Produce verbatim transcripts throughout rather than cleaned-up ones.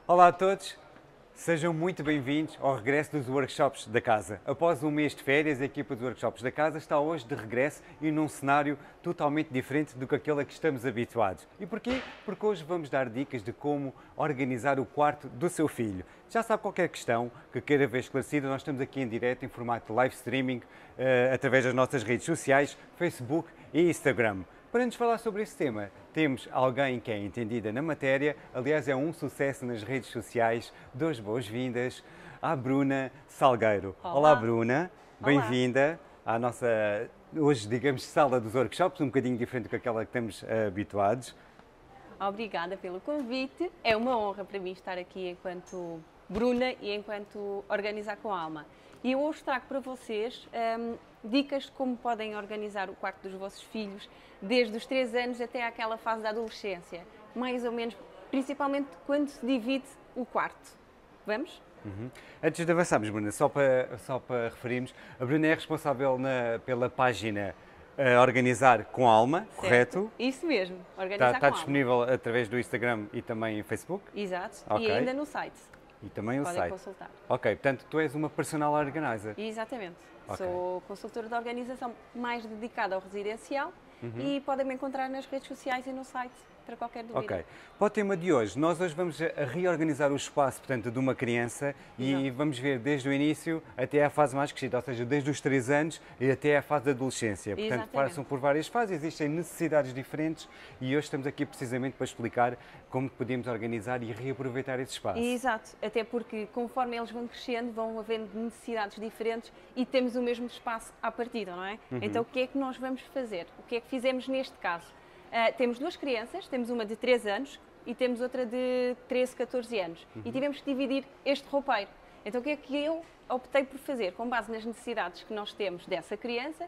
Olá a todos, sejam muito bem-vindos ao regresso dos workshops da casa. Após um mês de férias, a equipa dos workshops da casa está hoje de regresso e num cenário totalmente diferente do que aquele a que estamos habituados. E porquê? Porque hoje vamos dar dicas de como organizar o quarto do seu filho. Já sabe, qualquer questão que queira ver esclarecida, nós estamos aqui em direto, em formato live streaming, uh, através das nossas redes sociais, Facebook e Instagram. Para nos falar sobre esse tema, temos alguém que é entendida na matéria, aliás é um sucesso nas redes sociais. Dou as boas-vindas à Bruna Salgueiro. Olá, Olá Bruna, bem-vinda à nossa, hoje digamos, sala dos workshops, um bocadinho diferente do que aquela que estamos uh, habituados. Obrigada pelo convite, é uma honra para mim estar aqui enquanto Bruna e enquanto Organizar com Alma. E eu hoje trago para vocês um, dicas de como podem organizar o quarto dos vossos filhos, desde os três anos até àquela fase da adolescência, mais ou menos, principalmente quando se divide o quarto. Vamos? Uhum. Antes de avançarmos, Bruna, só para, só para referirmos, a Bruna é responsável na, pela página uh, Organizar com Alma, certo. Correto? Isso mesmo, Organizar está, está com disponível Alma. Através do Instagram e também em Facebook? Exato, okay. E ainda no site. E também o Podem site. consultar. Ok, portanto tu és uma personal organizer. Exatamente. Okay. Sou consultora de organização mais dedicada ao residencial. Uhum. E podem me encontrar nas redes sociais e no site para qualquer dúvida. Ok. Para o tema de hoje, nós hoje vamos a reorganizar o espaço, portanto, de uma criança. Exato. E vamos ver desde o início até à fase mais crescida, ou seja, desde os três anos e até à fase da adolescência. Portanto, passam por várias fases, existem necessidades diferentes e hoje estamos aqui precisamente para explicar como podemos organizar e reaproveitar esse espaço. Exato, até porque conforme eles vão crescendo, vão havendo necessidades diferentes e temos o mesmo espaço à partida, não é? Uhum. Então o que é que nós vamos fazer? O que é que fizemos neste caso? Uh, temos duas crianças, temos uma de três anos e temos outra de treze, catorze anos. Uhum. E tivemos que dividir este roupeiro. Então o que é que eu optei por fazer? Com base nas necessidades que nós temos dessa criança,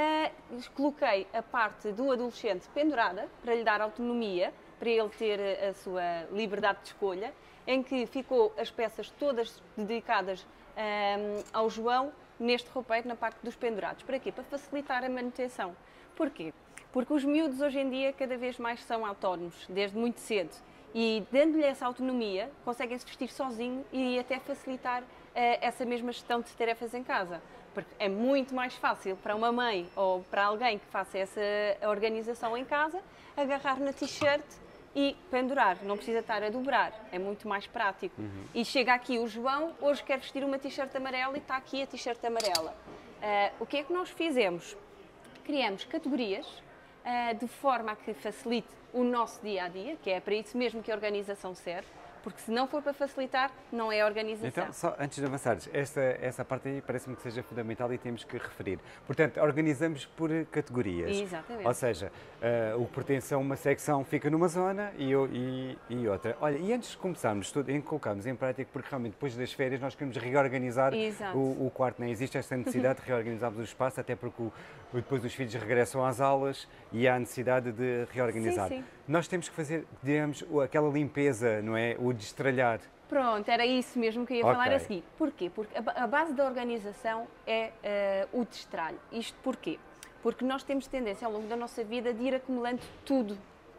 uh, coloquei a parte do adolescente pendurada para lhe dar autonomia, para ele ter a sua liberdade de escolha, em que ficou as peças todas dedicadas um, ao João neste roupeiro, na parte dos pendurados. Para quê? Para facilitar a manutenção. Porquê? Porque os miúdos hoje em dia cada vez mais são autónomos, desde muito cedo. E dando-lhe essa autonomia, conseguem-se vestir sozinho e até facilitar uh, essa mesma gestão de tarefas em casa. Porque é muito mais fácil para uma mãe ou para alguém que faça essa organização em casa, agarrar na t-shirt e pendurar, não precisa estar a dobrar, é muito mais prático. Uhum. E chega aqui o João, hoje quer vestir uma t-shirt amarela e está aqui a t-shirt amarela. Uh, o que é que nós fizemos? Criamos categorias uh, de forma a que facilite o nosso dia-a-dia, que é para isso mesmo que a organização serve, porque se não for para facilitar, não é organização. Então, só antes de avançares, esta, essa parte aí parece-me que seja fundamental e temos que referir. Portanto, organizamos por categorias. Exatamente. Ou seja, uh, o que pertence a uma secção fica numa zona e, e, e outra. Olha, e antes de começarmos, em colocarmos em prática, porque realmente depois das férias nós queremos reorganizar o, o quarto, não é? Existe esta necessidade de reorganizarmos o espaço, até porque o, depois os filhos regressam às aulas e há a necessidade de reorganizar. Sim, sim. Nós temos que fazer, digamos, aquela limpeza, não é? O destralhar. Pronto, era isso mesmo que eu ia okay. falar a seguir. Porquê? Porque a base da organização é uh, o destralho. Isto porquê? Porque nós temos tendência ao longo da nossa vida de ir acumulando tudo.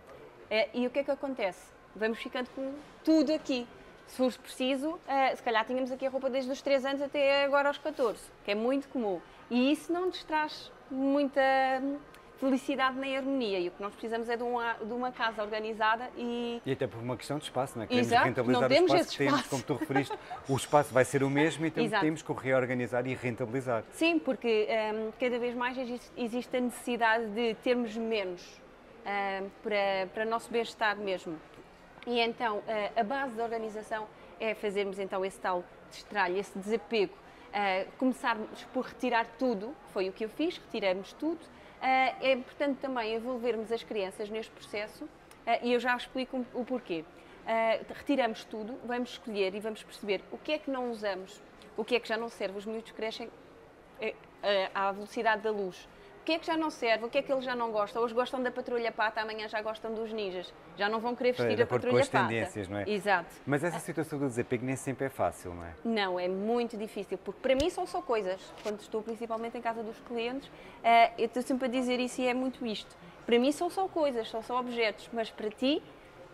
É, e o que é que acontece? Vamos ficando com tudo aqui. Se for preciso, uh, se calhar tínhamos aqui a roupa desde os três anos até agora aos catorze, que é muito comum. E isso não nos traz muita felicidade nem harmonia, e o que nós precisamos é de uma, de uma casa organizada e... E até por uma questão de espaço, não é? Queremos Exato, rentabilizar não temos o espaço esse que temos, espaço. como tu referiste, o espaço vai ser o mesmo e então Exato. Temos que o reorganizar e rentabilizar. Sim, porque um, cada vez mais existe a necessidade de termos menos um, para, para o nosso bem-estar mesmo. E então uh, a base da organização é fazermos então esse tal destralho, esse desapego, uh, começarmos por retirar tudo, foi o que eu fiz, retiramos tudo. Uh, é importante também envolvermos as crianças neste processo uh, e eu já explico o porquê. Uh, retiramos tudo, vamos escolher e vamos perceber o que é que não usamos, o que é que já não serve. Os miúdos crescem uh, uh, à velocidade da luz. O que é que já não serve, o que é que eles já não gostam? Hoje gostam da Patrulha Pata, amanhã já gostam dos ninjas. Já não vão querer vestir de a Patrulha com as Pata. tendências, não é? Exato. Mas essa situação do desapego nem sempre é fácil, não é? Não, é muito difícil, porque para mim são só coisas. Quando estou principalmente em casa dos clientes, uh, eu estou sempre a dizer isso e é muito isto. Para mim são só coisas, são só objetos, mas para ti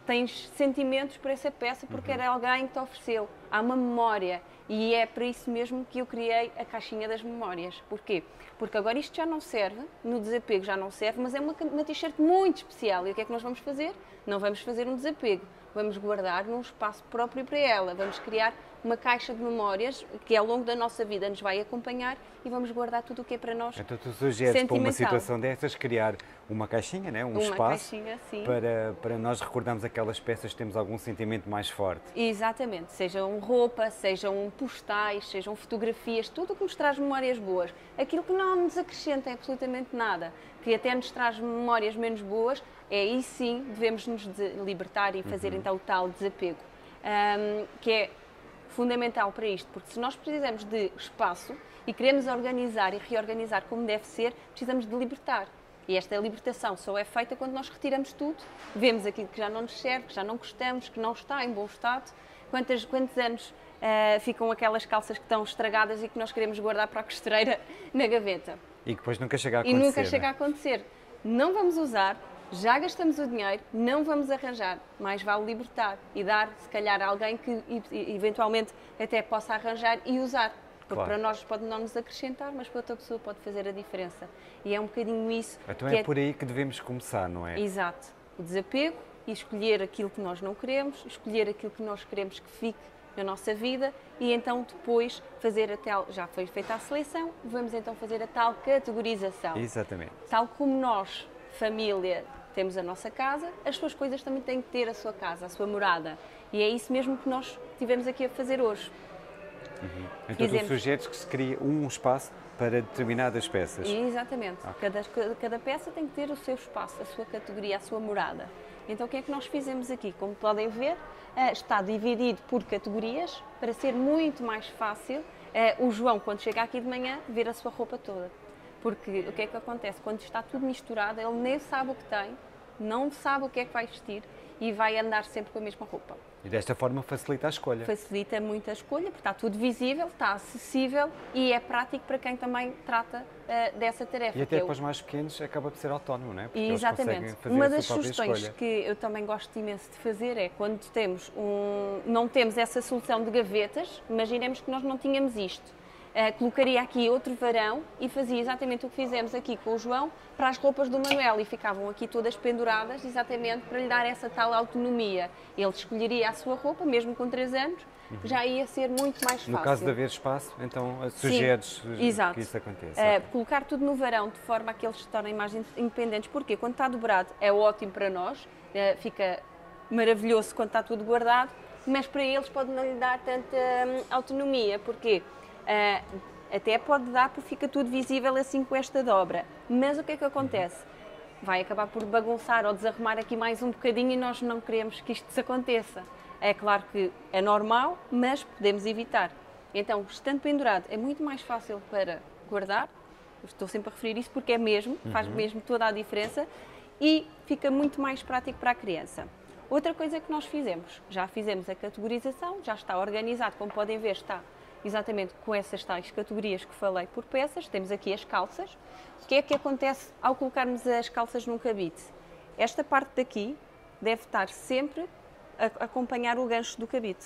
tens sentimentos por essa peça porque uhum. era alguém que te ofereceu. Há uma memória e é para isso mesmo que eu criei a caixinha das memórias. Porquê? Porque agora isto já não serve, no desapego já não serve, mas é uma, uma t-shirt muito especial. E o que é que nós vamos fazer? Não vamos fazer um desapego, vamos guardar num espaço próprio para ela. Vamos criar uma caixa de memórias que ao longo da nossa vida nos vai acompanhar e vamos guardar tudo o que é para nós. Então tu sugeres para uma situação dessas criar uma caixinha, né? um uma espaço caixinha, sim. Para, para nós recordarmos aquelas peças que temos algum sentimento mais forte. Exatamente, sejam roupa, sejam postais, sejam fotografias, tudo o que nos traz memórias boas. Aquilo que não nos acrescenta absolutamente nada, que até nos traz memórias menos boas, é aí sim devemos nos libertar e fazer uhum. então o tal desapego, um, que é fundamental para isto, porque se nós precisamos de espaço e queremos organizar e reorganizar como deve ser, precisamos de libertar. E esta libertação só é feita quando nós retiramos tudo, vemos aquilo que já não nos serve, que já não gostamos, que não está em bom estado. Quantos, quantos anos uh, ficam aquelas calças que estão estragadas e que nós queremos guardar para a costureira na gaveta? E que depois nunca chega a acontecer. E nunca né? chega a acontecer. Não vamos usar, já gastamos o dinheiro, não vamos arranjar. Mais vale libertar e dar, se calhar, a alguém que eventualmente até possa arranjar e usar. Porque claro. Para nós pode não nos acrescentar, mas para outra pessoa pode fazer a diferença. E é um bocadinho isso. Então é, é por aí que devemos começar, não é? Exato. O desapego e escolher aquilo que nós não queremos, escolher aquilo que nós queremos que fique na nossa vida e então depois fazer a tal, já foi feita a seleção, vamos então fazer a tal categorização. Exatamente. Tal como nós, família, temos a nossa casa, as suas coisas também têm que ter a sua casa, a sua morada. E é isso mesmo que nós tivemos aqui a fazer hoje. Uhum. Então tu sugeres que se crie um espaço para determinadas peças. Exatamente. Okay. Cada, cada peça tem que ter o seu espaço, a sua categoria, a sua morada. Então o que é que nós fizemos aqui? Como podem ver, está dividido por categorias para ser muito mais fácil o João, quando chega aqui de manhã, ver a sua roupa toda. Porque o que é que acontece? Quando está tudo misturado, ele nem sabe o que tem, não sabe o que é que vai vestir e vai andar sempre com a mesma roupa. E desta forma facilita a escolha. Facilita muito a escolha, porque está tudo visível, está acessível e é prático para quem também trata uh, dessa tarefa. E até para os mais pequenos acaba por ser autónomo, não é? Porque exatamente. Uma das sugestões que eu também gosto imenso de fazer é quando temos um, não temos essa solução de gavetas, imaginemos que nós não tínhamos isto. Uh, colocaria aqui outro varão e fazia exatamente o que fizemos aqui com o João para as roupas do Manuel e ficavam aqui todas penduradas exatamente para lhe dar essa tal autonomia. Ele escolheria a sua roupa, mesmo com três anos, uhum. já ia ser muito mais fácil. No caso de haver espaço, então sugeres Exato. que isso aconteça. Uh, okay. Colocar tudo no varão de forma a que eles se tornem mais independentes, porque quando está dobrado é ótimo para nós, uh, fica maravilhoso quando está tudo guardado, mas para eles pode não lhe dar tanta um, autonomia, porque Uh, até pode dar porque fica tudo visível assim com esta dobra. Mas o que é que acontece? Vai acabar por bagunçar ou desarrumar aqui mais um bocadinho e nós não queremos que isto se aconteça. É claro que é normal, mas podemos evitar. Então, estando pendurado, é muito mais fácil para guardar. Estou sempre a referir isso porque é mesmo, faz uhum. mesmo toda a diferença e fica muito mais prático para a criança. Outra coisa que nós fizemos, já fizemos a categorização, já está organizado, como podem ver, está exatamente com essas tais categorias que falei por peças. Temos aqui as calças. O que é que acontece ao colocarmos as calças num cabide? Esta parte daqui deve estar sempre a acompanhar o gancho do cabide,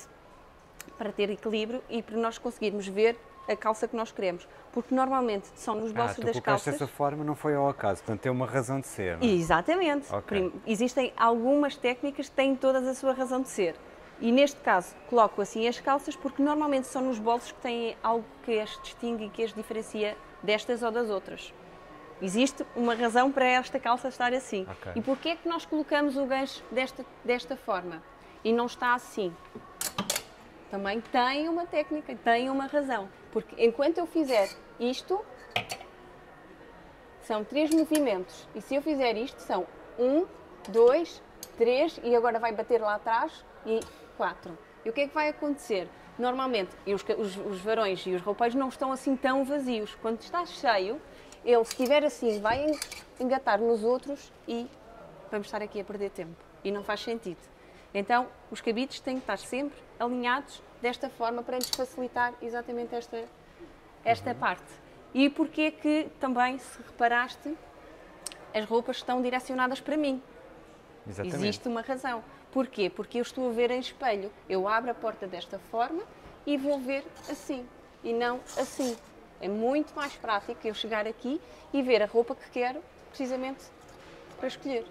para ter equilíbrio e para nós conseguirmos ver a calça que nós queremos. Porque normalmente são nos bolsos ah, das calças... dessa forma não foi ao acaso, portanto tem uma razão de ser, não é? Exatamente. Okay. Existem algumas técnicas que têm todas a sua razão de ser. E neste caso, coloco assim as calças porque normalmente são nos bolsos que têm algo que as distingue e que as diferencia destas ou das outras. Existe uma razão para esta calça estar assim. Okay. E porquê é que nós colocamos o gancho desta, desta forma e não está assim? Também tem uma técnica, tem uma razão. Porque enquanto eu fizer isto, são três movimentos. E se eu fizer isto, são um, dois, três, e agora vai bater lá atrás e quatro. E o que é que vai acontecer? Normalmente, os, os, os varões e os roupeiros não estão assim tão vazios. Quando está cheio, ele, se estiver assim, vai engatar nos outros e vamos estar aqui a perder tempo. E não faz sentido. Então, os cabides têm que estar sempre alinhados desta forma para nos facilitar exatamente esta, esta uhum. parte. E porquê que também, se reparaste, as roupas estão direcionadas para mim? Exatamente. Existe uma razão. Porquê? Porque eu estou a ver em espelho. Eu abro a porta desta forma e vou ver assim, e não assim. É muito mais prático eu chegar aqui e ver a roupa que quero, precisamente para escolher.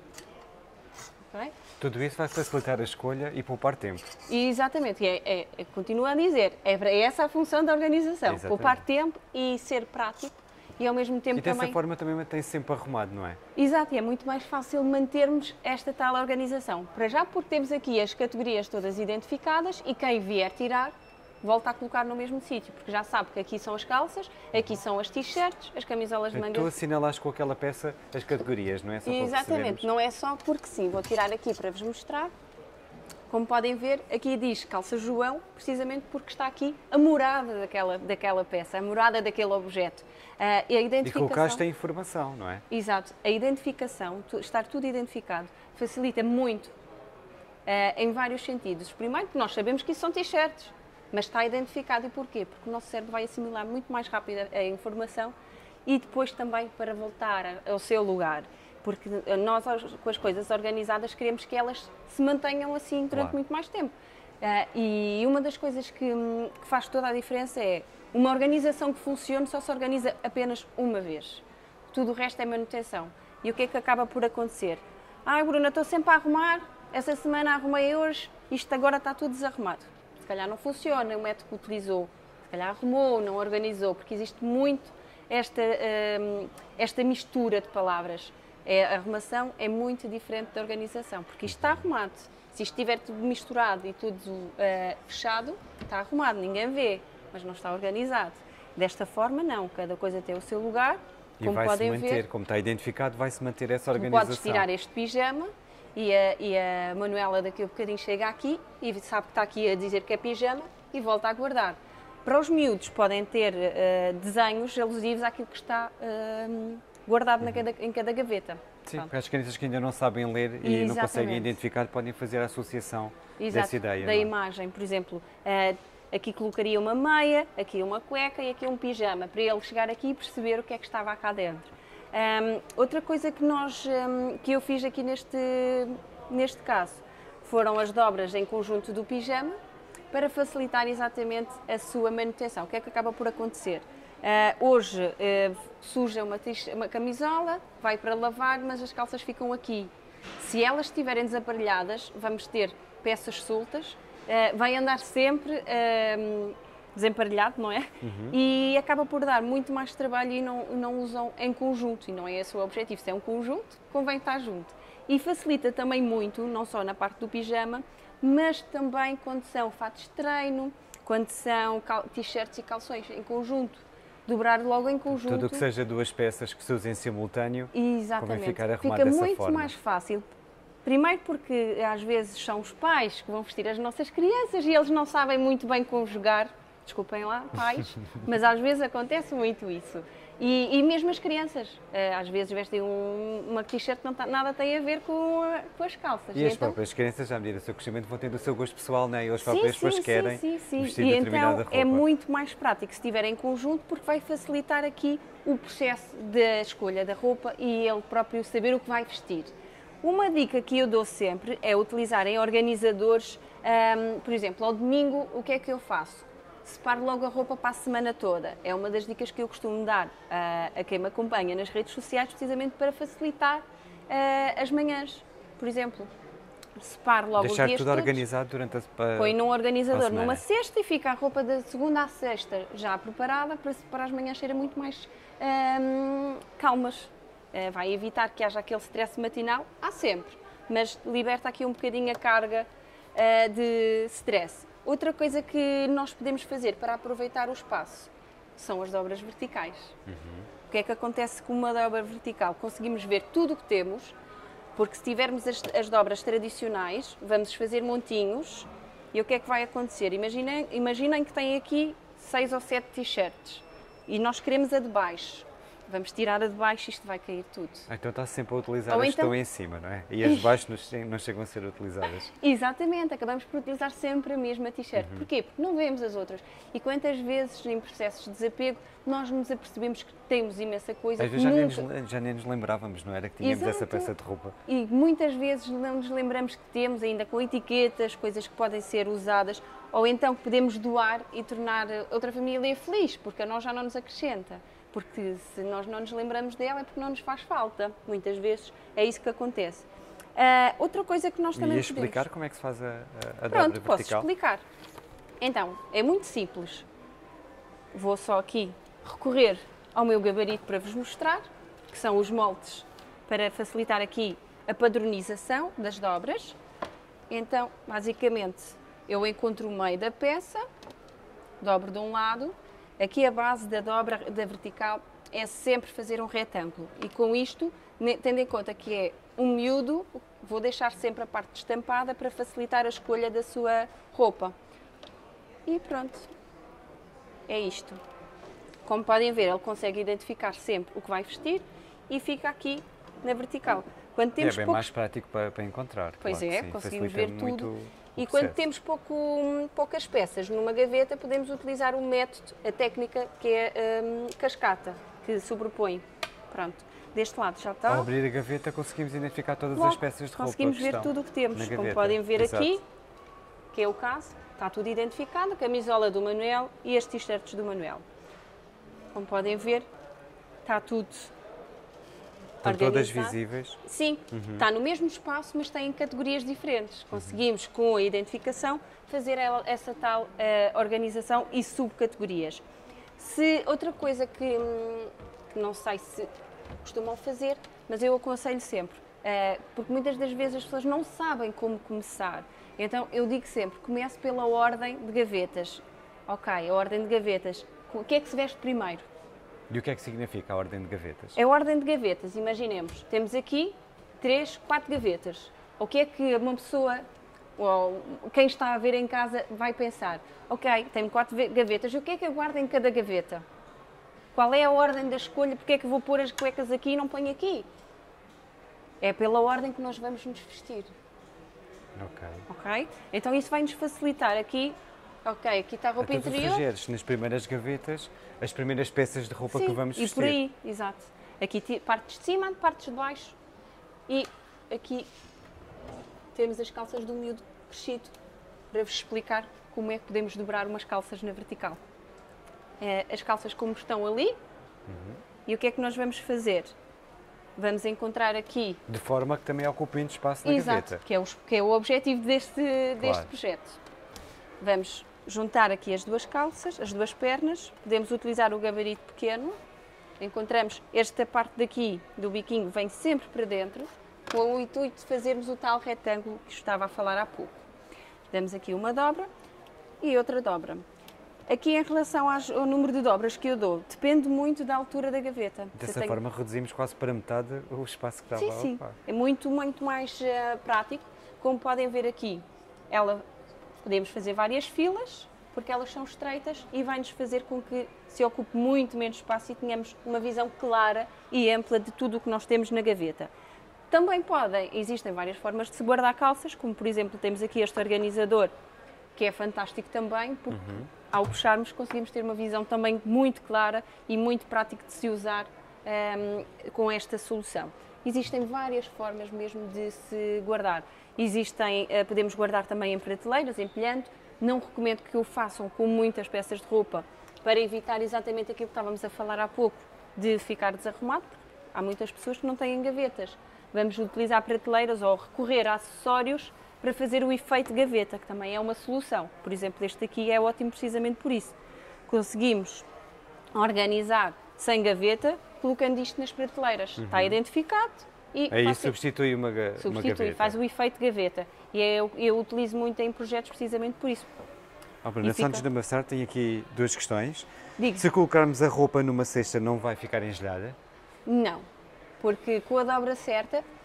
Okay? Tudo isso vai facilitar a escolha e poupar tempo. E exatamente, é, é, é, continuo a dizer, é, é essa a função da organização, Exatamente. Poupar tempo e ser prático e ao mesmo tempo e dessa também... forma também mantém-se sempre arrumado, não é? Exato, e é muito mais fácil mantermos esta tal organização. Para já porque temos aqui as categorias todas identificadas e quem vier tirar, volta a colocar no mesmo sítio, porque já sabe que aqui são as calças, aqui são as t-shirts, as camisolas de manga. Tu assinalas com aquela peça as categorias, não é? Só para Exatamente, percebermos. não é só porque sim. Vou tirar aqui para vos mostrar. Como podem ver, aqui diz calça João, precisamente porque está aqui a morada daquela, daquela peça, a morada daquele objeto. Uh, e a identificação... E colocaste a informação, não é? Exato. A identificação, estar tudo identificado, facilita muito uh, em vários sentidos. Primeiro, porque nós sabemos que isso são t-shirts, mas está identificado. E porquê? Porque o nosso cérebro vai assimilar muito mais rápido a informação e depois também para voltar ao seu lugar. Porque nós, com as coisas organizadas, queremos que elas se mantenham assim durante Claro. muito mais tempo. Uh, e uma das coisas que, que faz toda a diferença é uma organização que funcione só se organiza apenas uma vez. Tudo o resto é manutenção. E o que é que acaba por acontecer? Ah, Bruna, estou sempre a arrumar, essa semana arrumei hoje, isto agora está tudo desarrumado. Se calhar não funciona o método que utilizou, se calhar arrumou, não organizou, porque existe muito esta, uh, esta mistura de palavras. É, a arrumação é muito diferente da organização, porque isto está arrumado. Se isto estiver tudo misturado e tudo uh, fechado, está arrumado, ninguém vê, mas não está organizado. Desta forma, não. Cada coisa tem o seu lugar, E como vai-se podem manter, ver. como está identificado, vai-se manter essa Tu organização. podes tirar este pijama e a, e a Manuela daqui a um bocadinho chega aqui e sabe que está aqui a dizer que é pijama e volta a guardar. Para os miúdos podem ter uh, desenhos alusivos àquilo que está uh, guardado na cada, em cada gaveta. Sim, Pronto. para as crianças que ainda não sabem ler e não Exatamente. conseguem identificar, podem fazer a associação Exato, dessa ideia. da não é? imagem, por exemplo, uh, aqui colocaria uma meia, aqui uma cueca e aqui um pijama, para ele chegar aqui e perceber o que é que estava cá dentro. Um, outra coisa que, nós, um, que eu fiz aqui neste, neste caso foram as dobras em conjunto do pijama para facilitar exatamente a sua manutenção. O que é que acaba por acontecer? Uh, hoje uh, suja uma, uma camisola, vai para lavar, mas as calças ficam aqui. Se elas estiverem desaparelhadas, vamos ter peças soltas, uh, vai andar sempre uh, desemparelhado, não é? Uhum. E acaba por dar muito mais trabalho e não, não usam em conjunto, e não é esse o objetivo. Se é um conjunto, convém estar junto. E facilita também muito, não só na parte do pijama, mas também quando são fatos de treino, quando são t-shirts e calções em conjunto. Dobrar logo em conjunto. Tudo o que seja duas peças que se usem em simultâneo, Exatamente. convém ficar arrumado Fica dessa muito forma. mais fácil. Primeiro porque às vezes são os pais que vão vestir as nossas crianças e eles não sabem muito bem conjugar, desculpem lá, pais, mas às vezes acontece muito isso. E, e mesmo as crianças, às vezes vestem um, uma t-shirt que não tá, nada tem a ver com, a, com as calças. E as então, próprias crianças, à medida do seu crescimento, vão tendo o seu gosto pessoal, não é? Eles sim, próprios depois sim, querem sim, sim, vestir sim. E determinada então roupa. é muito mais prático se estiver em conjunto, porque vai facilitar aqui o processo da escolha da roupa e ele próprio saber o que vai vestir. Uma dica que eu dou sempre é utilizarem organizadores, um, por exemplo, ao domingo, o que é que eu faço? Separo logo a roupa para a semana toda. É uma das dicas que eu costumo dar uh, a quem me acompanha nas redes sociais, precisamente para facilitar uh, as manhãs. Por exemplo, separo logo Deixar os dias tudo todos, organizado durante a para, põe num organizador semana. numa cesta e fica a roupa da segunda à sexta já preparada para, para as manhãs serem muito mais um, calmas. Uh, vai evitar que haja aquele stress matinal, há sempre, mas liberta aqui um bocadinho a carga uh, de stress. Outra coisa que nós podemos fazer para aproveitar o espaço são as dobras verticais. Uhum. O que é que acontece com uma dobra vertical? Conseguimos ver tudo o que temos, porque se tivermos as, as dobras tradicionais, vamos fazer montinhos e o que é que vai acontecer? Imaginem, imaginem que têm aqui seis ou sete t-shirts e nós queremos a de baixo. vamos tirar a de baixo e isto vai cair tudo. Então está sempre a utilizar Ou as que então- estão em cima, não é? E as de baixo não che- não chegam a ser utilizadas. Exatamente, acabamos por utilizar sempre a mesma t-shirt. Uhum. Porquê? Porque não vemos as outras. E quantas vezes em processos de desapego nós nos apercebemos que temos imensa coisa Às que vezes já nem, nunca... nos, já nem nos lembrávamos, não era? Que tínhamos essa Exato. peça de roupa. E muitas vezes não nos lembramos que temos ainda com etiquetas, coisas que podem ser usadas, ou então que podemos doar e tornar outra família feliz, porque a nós já não nos acrescenta. Porque se nós não nos lembramos dela é porque não nos faz falta. Muitas vezes é isso que acontece. Ah, outra coisa que nós também E ia explicar podemos... como é que se faz a, a, a Pronto, dobra posso vertical? explicar. Então, é muito simples. Vou só aqui recorrer ao meu gabarito para vos mostrar, que são os moldes para facilitar aqui a padronização das dobras. Então, basicamente, eu encontro o meio da peça, dobro de um lado. Aqui a base da dobra da vertical é sempre fazer um retângulo. E com isto, ne- tendo em conta que é um miúdo, vou deixar sempre a parte estampada para facilitar a escolha da sua roupa. E pronto. É isto. Como podem ver, ele consegue identificar sempre o que vai vestir e fica aqui na vertical. Quando É temos bem poucos... mais prático para, para encontrar. Pois claro que é, sim, conseguimos facilita ver tudo. muito o E quando processo. temos pouco, poucas peças numa gaveta, podemos utilizar o método, a técnica que é hum, cascata, que sobrepõe. Pronto, deste lado já está. Ao abrir a gaveta conseguimos identificar todas Logo, as peças de roupa conseguimos que ver estão tudo o que temos. na Como gaveta. podem ver Exato. aqui, que é o caso, está tudo identificado, a camisola do Manuel e as t-shirts do Manuel. Como podem ver, está tudo Estão todas organizado. visíveis. Sim, está no mesmo espaço, mas tem categorias diferentes. Conseguimos, com a identificação, fazer ela- essa tal eh, organização e subcategorias. Se outra coisa que, hum, que não sei se costumam fazer, mas eu aconselho sempre, eh, porque muitas das vezes as pessoas não sabem como começar. Então eu digo sempre, comece pela ordem de gavetas. Ok, a ordem de gavetas. O que é que se veste primeiro? E o que é que significa a ordem de gavetas? A ordem de gavetas, imaginemos, temos aqui três, quatro gavetas. O que é que uma pessoa, ou quem está a ver em casa, vai pensar? Ok, tenho quatro ve- gavetas, e o que é que eu guardo em cada gaveta? Qual é a ordem da escolha? Porque é que vou pôr as cuecas aqui e não ponho aqui? É pela ordem que nós vamos nos vestir, Ok. ok? Então isso vai nos facilitar aqui, ok, aqui está a roupa Então tu interior. sugeres nas primeiras gavetas as primeiras peças de roupa Sim, que vamos e vestir. por aí, exato. Aqui ti- partes de cima, partes de baixo e aqui temos as calças do miúdo crescido para vos explicar como é que podemos dobrar umas calças na vertical. É, as calças como estão ali Uhum. e o que é que nós vamos fazer? Vamos encontrar aqui, De forma que também ocupe muito espaço na exato, gaveta. que é, o, que é o objetivo deste, deste Claro. projeto. Vamos juntar aqui as duas calças, as duas pernas, podemos utilizar o gabarito pequeno, encontramos esta parte daqui do biquinho vem sempre para dentro, com o intuito de fazermos o tal retângulo que estava a falar há pouco. Damos aqui uma dobra e outra dobra. Aqui em relação às- ao número de dobras que eu dou, depende muito da altura da gaveta. Se eu Dessa tenho- forma reduzimos quase para metade o espaço que estava Sim, a sim. ocupar. É muito, muito mais eh, prático. Como podem ver aqui, ela, podemos fazer várias filas, porque elas são estreitas e vai-nos fazer com que se ocupe muito menos espaço e tenhamos uma visão clara e ampla de tudo o que nós temos na gaveta. Também podem, existem várias formas de se guardar calças, como por exemplo temos aqui este organizador, que é fantástico também, porque ao puxarmos conseguimos ter uma visão também muito clara e muito prático de se usar ehm, com esta solução. Existem várias formas mesmo de se guardar. Existem, eh, podemos guardar também em prateleiras, empilhando. Não recomendo que o façam com muitas peças de roupa para evitar exatamente aquilo que estávamos a falar há pouco, de ficar desarrumado. Há muitas pessoas que não têm gavetas. Vamos utilizar prateleiras ou recorrer a acessórios para fazer o efeito gaveta, que também é uma solução. Por exemplo, este aqui é ótimo precisamente por isso. Conseguimos organizar sem gaveta, colocando isto nas prateleiras. Está identificado e Aí faz- substitui uma, ga- uma substitui, gaveta. faz o efeito gaveta. E eu, eu utilizo muito em projetos precisamente por isso. Oh, Bruna, e fica- antes de amassar, tenho aqui duas questões. Digo, Se colocarmos a roupa numa cesta, não vai ficar engelhada? não, porque com a dobra certa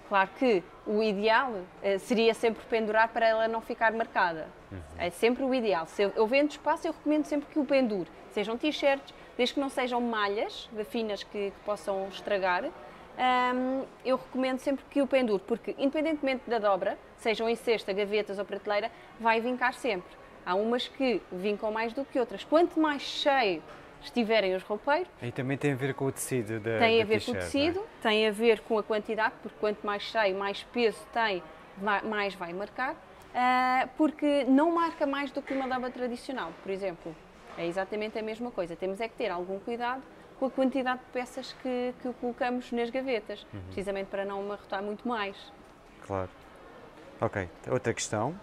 Claro que o ideal uh, seria sempre pendurar para ela não ficar marcada. Uhum. É sempre o ideal. Se eu, eu vendo espaço, eu recomendo sempre que o pendure. Sejam t-shirts, desde que não sejam malhas finas que, que possam estragar, um, eu recomendo sempre que o pendure, porque independentemente da dobra, sejam em cesta, gavetas ou prateleira, vai vincar sempre. Há umas que vincam mais do que outras. Quanto mais cheio estiverem os roupeiros... E também tem a ver com o tecido da Tem da a ver com o tecido, é? tem a ver com a quantidade, porque quanto mais cheio, mais peso tem, mais vai marcar, uh, porque não marca mais do que uma dobra tradicional, por exemplo. É exatamente a mesma coisa. Temos é que ter algum cuidado com a quantidade de peças que, que colocamos nas gavetas, uhum. precisamente para não amarrotar muito mais. Claro. Ok, outra questão.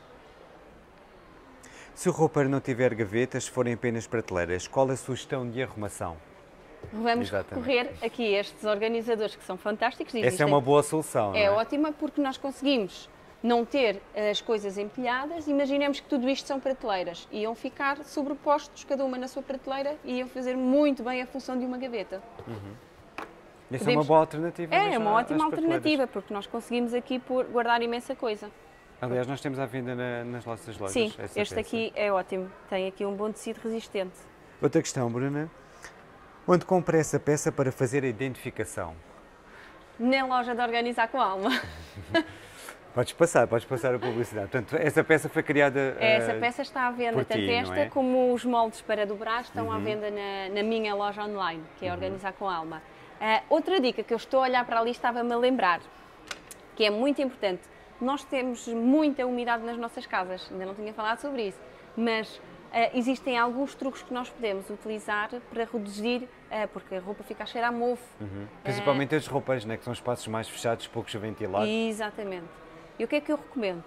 Se o roupeiro não tiver gavetas, forem apenas prateleiras, qual a sugestão de arrumação? Vamos Exatamente. recorrer aqui a estes organizadores que são fantásticos. Essa é uma boa solução, É, não é ótima porque nós conseguimos não ter as coisas empilhadas. Imaginemos que tudo isto são prateleiras. Iam ficar sobrepostos, cada uma na sua prateleira, e iam fazer muito bem a função de uma gaveta. Uhum. Essa Podemos... é uma boa alternativa. É, é uma ótima alternativa, porque nós conseguimos aqui por guardar imensa coisa. Aliás, nós temos à venda na, nas nossas lojas. Sim, essa este peça. aqui é ótimo. Tem aqui um bom tecido resistente. Outra questão, Bruna. Onde compra essa peça para fazer a identificação? Na loja de Organizar com Alma. Podes passar, podes passar a publicidade. Portanto, essa peça foi criada Essa uh, peça está à venda, tanto ti, esta é? como os moldes para dobrar estão uhum. à venda na, na minha loja online, que é uhum. Organizar com Alma. Uh, outra dica que eu estou a olhar para ali, estava-me a lembrar, que é muito importante. Nós temos muita umidade nas nossas casas, ainda não tinha falado sobre isso, mas uh, existem alguns truques que nós podemos utilizar para reduzir, uh, porque a roupa fica a cheirar a mofo. Uhum. Principalmente uh, as roupas, né, que são espaços mais fechados, poucos ventilados. Exatamente. E o que é que eu recomendo?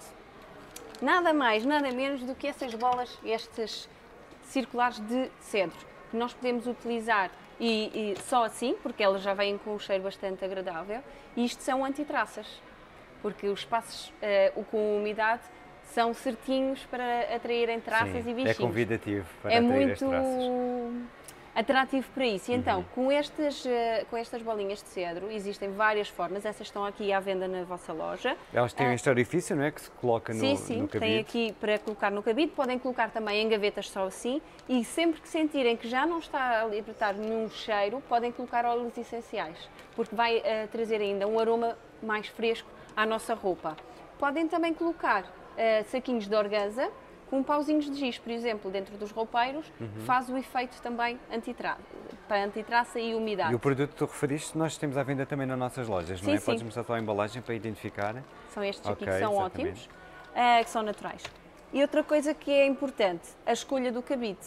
Nada mais, nada menos do que essas bolas, estas circulares de cedro, que nós podemos utilizar e, e só assim, porque elas já vêm com um cheiro bastante agradável, e isto são antitraças. Porque os espaços uh, com umidade são certinhos para atraírem traças Sim, e bichinhos. É convidativo para é atrair muito as traças. Atrativo para isso. E uhum. então, com estas, uh, com estas bolinhas de cedro, existem várias formas. Essas estão aqui à venda na vossa loja. Elas têm uh, este orifício, não é? Que se coloca no, sim, sim, no cabide. Sim, tem aqui para colocar no cabide. Podem colocar também em gavetas só assim. E sempre que sentirem que já não está a libertar nenhum cheiro, podem colocar óleos essenciais. Porque vai uh, trazer ainda um aroma mais fresco à nossa roupa. Podem também colocar uh, saquinhos de organza com pauzinhos de giz, por exemplo, dentro dos roupeiros, uhum. faz o efeito também antitraça, para antitraça e umidade. E o produto que tu referiste, nós temos à venda também nas nossas lojas, sim, não é? Sim. Podes mostrar só a embalagem para identificar. São estes okay, aqui que são exatamente. ótimos, uh, que são naturais. E outra coisa que é importante, a escolha do cabide.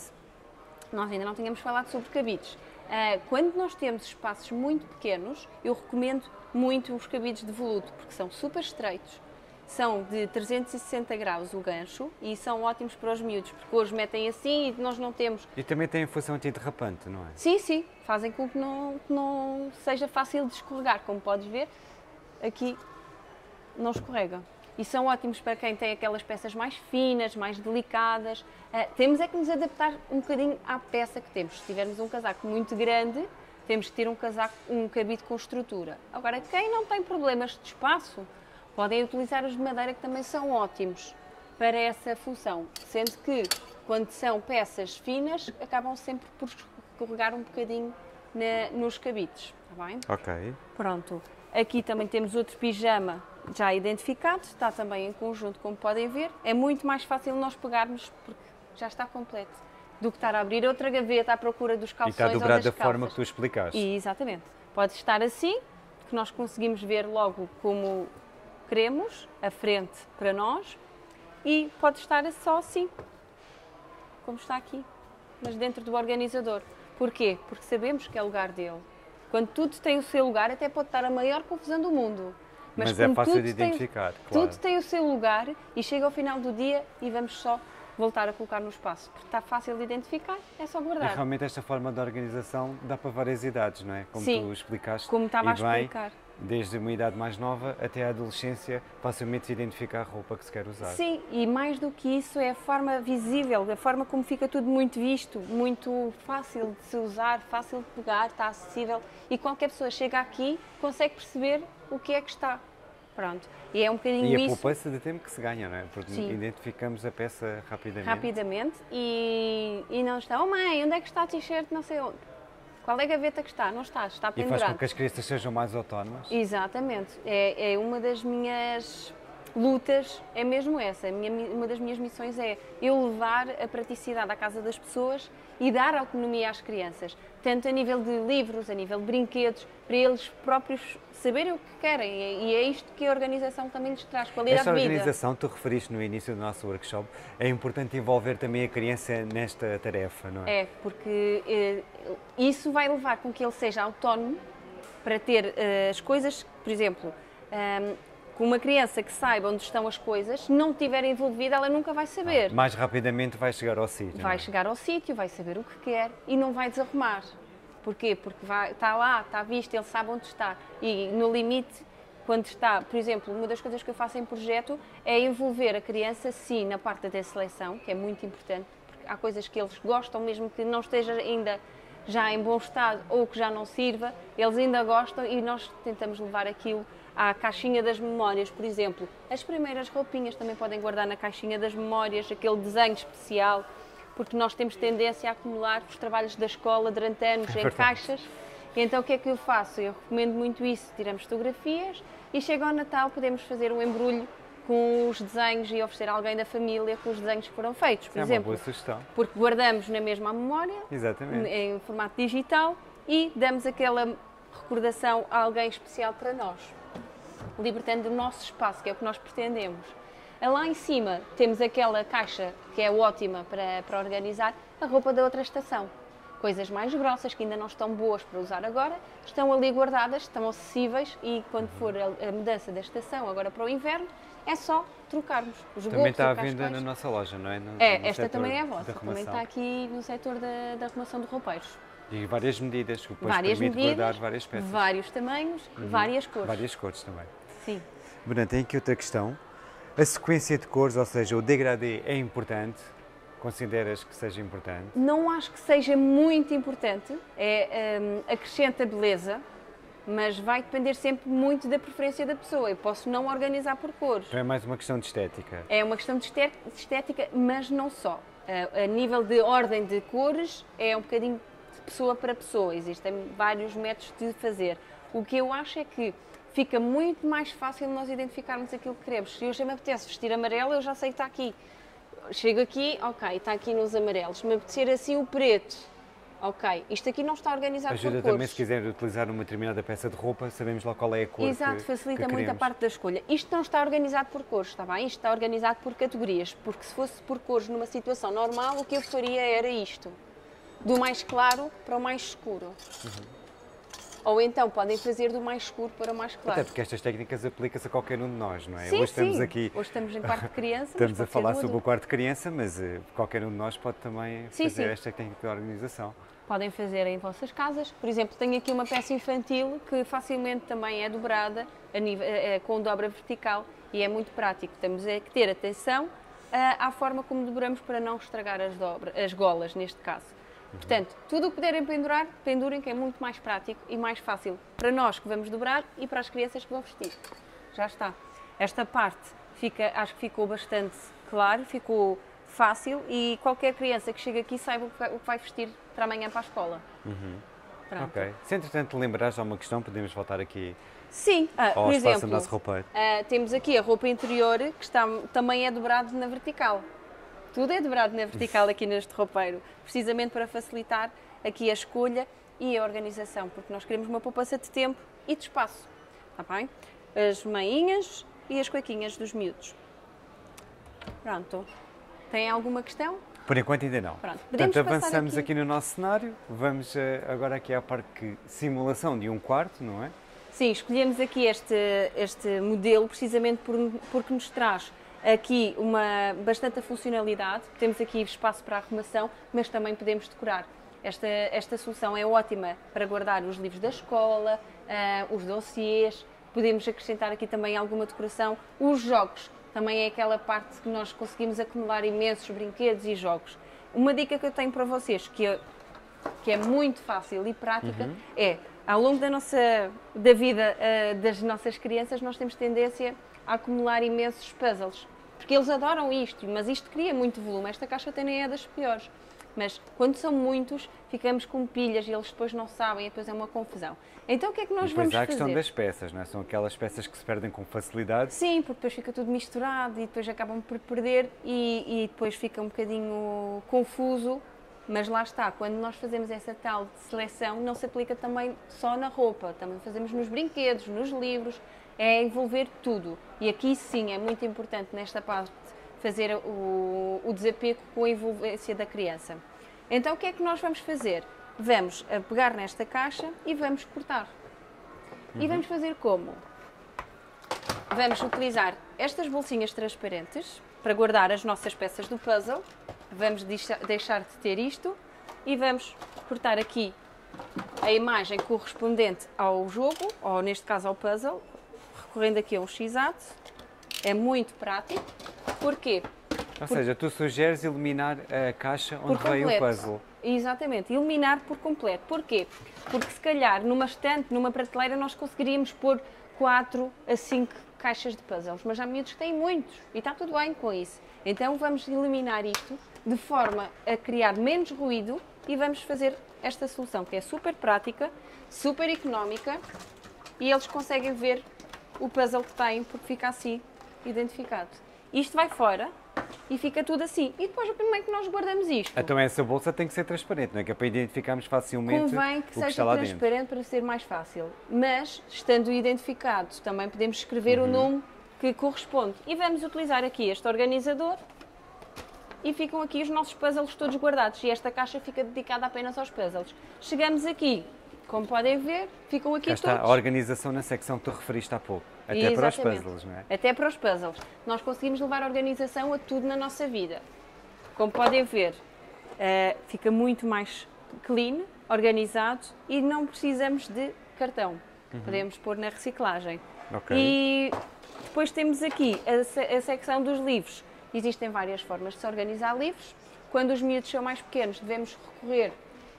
Nós ainda não tínhamos falado sobre cabides. Uh, quando nós temos espaços muito pequenos, eu recomendo muito os cabides de veludo, porque são super estreitos, são de trezentos e sessenta graus o gancho e são ótimos para os miúdos, porque hoje metem assim e nós não temos... E também têm função antiderrapante, não é? Sim, sim, fazem com que não, que não seja fácil de escorregar, como podes ver, aqui não escorrega. E são ótimos para quem tem aquelas peças mais finas, mais delicadas. Uh, temos é que nos adaptar um bocadinho à peça que temos. Se tivermos um casaco muito grande, temos que ter um casaco, um cabide com estrutura. Agora, quem não tem problemas de espaço, podem utilizar os de madeira, que também são ótimos para essa função. Sendo que, quando são peças finas, acabam sempre por escorregar um bocadinho na, nos cabides. Está bem? Ok. Pronto. Aqui também temos outro pijama já identificado, está também em conjunto, como podem ver. É muito mais fácil nós pegarmos, porque já está completo, do que estar a abrir outra gaveta à procura dos calções ou das calças. E está dobrado da forma que tu explicaste. E, exatamente. Pode estar assim, que nós conseguimos ver logo como queremos, a frente para nós, e pode estar só assim, como está aqui, mas dentro do organizador. Porquê? Porque sabemos que é o lugar dele. Quando tudo tem o seu lugar, até pode estar a maior confusão do mundo. Mas, mas é fácil de identificar, tem, claro. Tudo tem o seu lugar e chega ao final do dia e vamos só voltar a colocar no espaço. Porque está fácil de identificar, é só guardar. E realmente esta forma de organização dá para várias idades, não é? Como Sim, tu explicaste. como estava a bem, explicar. Desde uma idade mais nova até a adolescência, facilmente se identifica a roupa que se quer usar. Sim, e mais do que isso é a forma visível, a forma como fica tudo muito visto, muito fácil de se usar, fácil de pegar, está acessível e qualquer pessoa chega aqui consegue perceber o que é que está. Pronto, e é um bocadinho E a isso. poupança de tempo que se ganha, não é? Porque Sim. identificamos a peça rapidamente. Rapidamente e, e não está, oh mãe, onde é que está a t-shirt, não sei onde. Qual é a gaveta que está? Não está, está E pendurado. faz com que as crianças sejam mais autónomas. Exatamente, é, é uma das minhas lutas, é mesmo essa, a minha, uma das minhas missões é eu levar a praticidade à casa das pessoas e dar autonomia às crianças, tanto a nível de livros, a nível de brinquedos, para eles próprios saberem o que querem, e é isto que a organização também lhes traz, qualidade Esta de vida. organização, tu referiste no início do nosso workshop, é importante envolver também a criança nesta tarefa, não é? É, porque eh, isso vai levar com que ele seja autónomo para ter eh, as coisas, por exemplo, ehm, com uma criança que saiba onde estão as coisas, se não estiver envolvida, ela nunca vai saber. Ah, mais rapidamente vai chegar ao sítio. Vai não é? chegar ao sítio, vai saber o que quer e não vai desarrumar. Porquê? Porque vai, está lá, está visto, ele sabe onde está. E no limite, quando está, por exemplo, uma das coisas que eu faço em projeto é envolver a criança, sim, na parte da seleção, que é muito importante, porque há coisas que eles gostam, mesmo que não esteja ainda já em bom estado ou que já não sirva, eles ainda gostam e nós tentamos levar aquilo à caixinha das memórias, por exemplo. As primeiras roupinhas também podem guardar na caixinha das memórias, aquele desenho especial, porque nós temos tendência a acumular os trabalhos da escola durante anos em caixas. E então o que é que eu faço? Eu recomendo muito isso, tiramos fotografias e chega ao Natal podemos fazer um embrulho com os desenhos e oferecer a alguém da família com os desenhos que foram feitos, por é exemplo. uma boa sugestão. Porque guardamos na mesma memória, Exatamente. em formato digital, e damos aquela recordação a alguém especial para nós, libertando o nosso espaço, que é o que nós pretendemos. Lá em cima temos aquela caixa que é ótima para, para organizar a roupa da outra estação. Coisas mais grossas que ainda não estão boas para usar agora, estão ali guardadas, estão acessíveis e quando for a, a mudança da estação agora para o inverno, é só trocarmos os Também gorros, está à o venda cascóis. na nossa loja, não é? No, É, no esta setor também é a da vossa, também arrumação. está aqui no setor da, da arrumação de roupeiros. E várias medidas, que depois Várias permite medidas, guardar várias peças. vários tamanhos, várias cores. Várias cores também. Sim. Bruna, tem aqui outra questão. A sequência de cores, ou seja, o degradê é importante? Consideras que seja importante? Não acho que seja muito importante, é, hum, acrescenta beleza, mas vai depender sempre muito da preferência da pessoa. Eu posso não organizar por cores. Então é mais uma questão de estética. É uma questão de esté- de estética, mas não só. A, a nível de ordem de cores, é um bocadinho de pessoa para pessoa. Existem vários métodos de fazer. O que eu acho é que fica muito mais fácil nós identificarmos aquilo que queremos. Se hoje me apetece vestir amarelo, eu já sei que está aqui. Chego aqui, ok, está aqui nos amarelos. Se me apetecer assim o preto, ok, isto aqui não está organizado Ajuda por cores. também se quiser utilizar uma determinada peça de roupa, sabemos lá qual é a cor Exato, que, facilita que muito a queremos. parte da escolha. Isto não está organizado por cores, está bem? Isto está organizado por categorias, porque se fosse por cores numa situação normal, o que eu faria era isto, do mais claro para o mais escuro. Uhum. Ou então podem fazer do mais escuro para o mais claro. Até porque estas técnicas aplicam-se a qualquer um de nós, não é? Sim, Hoje estamos sim. aqui, Hoje estamos em quarto de criança, mas estamos a pode ser falar no sobre o adulto. quarto de criança, mas uh, qualquer um de nós pode também Sim, fazer sim. esta técnica de organização. Podem fazer em vossas casas. Por exemplo, tenho aqui uma peça infantil que facilmente também é dobrada a nível, é, com dobra vertical e é muito prático. Temos é que ter atenção ah, à forma como dobramos para não estragar as, dobra, as golas, neste caso. Portanto, tudo o que puderem pendurar, pendurem, que é muito mais prático e mais fácil para nós que vamos dobrar e para as crianças que vão vestir. Já está. Esta parte fica, acho que ficou bastante claro, ficou fácil e qualquer criança que chega aqui saiba o que vai, o que vai vestir para amanhã para a escola. Uhum. Pronto. Ok. Se entretanto lembrares de alguma questão, podemos voltar aqui Sim, ah, ao por espaço exemplo, do nosso roupeiro. ah, temos aqui a roupa interior que está, também é dobrado na vertical. Tudo é dobrado na vertical aqui neste roupeiro, precisamente para facilitar aqui a escolha e a organização, porque nós queremos uma poupança de tempo e de espaço, está bem? As meinhas e as cuequinhas dos miúdos. Pronto. Tem alguma questão? Por enquanto ainda não. Pronto, podemos Portanto, passar avançamos aqui- aqui... no nosso cenário, vamos eh, agora aqui à parte que simulação de um quarto, não é? Sim, escolhemos aqui este, este modelo precisamente por, porque nos traz aqui uma, bastante funcionalidade. Temos aqui espaço para arrumação, mas também podemos decorar. Esta, esta solução é ótima para guardar os livros da escola, uh, os dossiês, podemos acrescentar aqui também alguma decoração. Os jogos, também é aquela parte que nós conseguimos acumular imensos brinquedos e jogos. Uma dica que eu tenho para vocês, que é, que é muito fácil e prática, Uhum. é ao longo da, nossa, da vida uh, das nossas crianças, nós temos tendência a acumular imensos puzzles, porque eles adoram isto, mas isto cria muito volume. Esta caixa até nem é das piores, mas quando são muitos, ficamos com pilhas e eles depois não sabem e depois é uma confusão. Então o que é que nós e vamos fazer? Há a fazer? questão das peças, não é? São aquelas peças que se perdem com facilidade. Sim, porque depois fica tudo misturado e depois acabam por perder e, e depois fica um bocadinho confuso. Mas lá está, quando nós fazemos essa tal seleção, não se aplica também só na roupa, também fazemos nos brinquedos, nos livros, é envolver tudo. E aqui sim é muito importante nesta parte fazer o, o desapego com a envolvência da criança. Então o que é que nós vamos fazer? Vamos pegar nesta caixa e vamos cortar. Uhum. E vamos fazer como? Vamos utilizar estas bolsinhas transparentes para guardar as nossas peças do puzzle. Vamos deixar de ter isto e vamos cortar aqui a imagem correspondente ao jogo, ou neste caso ao puzzle, recorrendo aqui a um X-ato. É muito prático. Porquê? Ou seja, tu sugeres eliminar a caixa onde Por veio o completo. puzzle. Exatamente, eliminar por completo. Porquê? Porque se calhar numa estante, numa prateleira, nós conseguiríamos pôr quatro a cinco caixas de puzzles, mas há miúdos que têm muitos e está tudo bem com isso. Então vamos eliminar isto de forma a criar menos ruído e vamos fazer esta solução que é super prática, super económica e eles conseguem ver o puzzle que têm porque fica assim identificado. Isto vai fora e fica tudo assim. E depois como é que nós guardamos isto? Então essa bolsa tem que ser transparente, não é? Que é para identificarmos facilmente Convém que o que seja está lá dentro. transparente para ser mais fácil, mas estando identificado também podemos escrever uhum. o nome que corresponde. E vamos utilizar aqui este organizador e ficam aqui os nossos puzzles todos guardados e esta caixa fica dedicada apenas aos puzzles. Chegamos aqui, como podem ver, ficam aqui Cá está todos. a organização na secção que tu referiste há pouco, até Exatamente. para os puzzles, não é? Até para os puzzles. Nós conseguimos levar a organização a tudo na nossa vida. Como podem ver, uh, fica muito mais clean, organizado e não precisamos de cartão. Uhum. Podemos pôr na reciclagem. Okay. E depois temos aqui a, se a secção dos livros. Existem várias formas de se organizar livros. Quando os miúdos são mais pequenos, devemos recorrer uh,